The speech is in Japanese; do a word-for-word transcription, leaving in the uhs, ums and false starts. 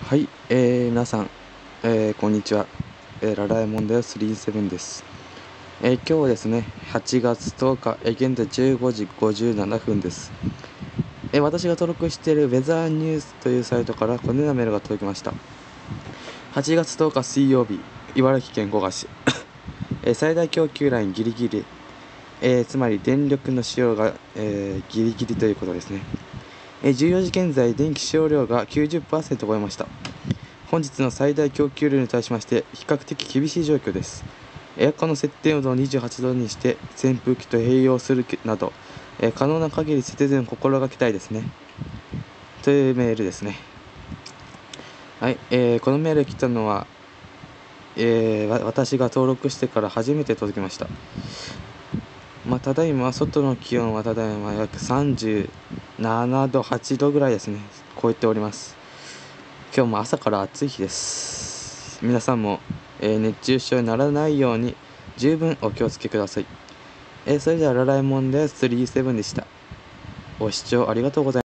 はい、えー、皆さん、えー、こんにちは、えー、ララエモンだよスリーセブンです。えー、今日はですね、はちがつとおか、えー、現在じゅうごじごじゅうななふんです。えー、私が登録しているウェザーニュースというサイトからこのようなメールが届きました。はちがつとおか水曜日、茨城県古河市、えー、最大供給ラインギリギリ、えー、つまり電力の使用が、えー、ギリギリということですね。えー、じゅうよじ現在、電気使用量が きゅうじゅっパーセント 超えました。本日の最大供給量に対しまして比較的厳しい状況です。エアコンの設定温度をにじゅうはちどにして扇風機と併用するなど、えー、可能な限り節電を心がけたいですね。というメールですね。はい、えー、このメール来たのは、えー、私が登録してから初めて届きました。まあ、ただいま外の気温はただいま約さんじゅうななどはちどぐらいですね、超えております。今日も朝から暑い日です。皆さんも、えー、熱中症にならないように十分お気をつけください。えー、それではララエモンでスリーセブンでした。ご視聴ありがとうございました。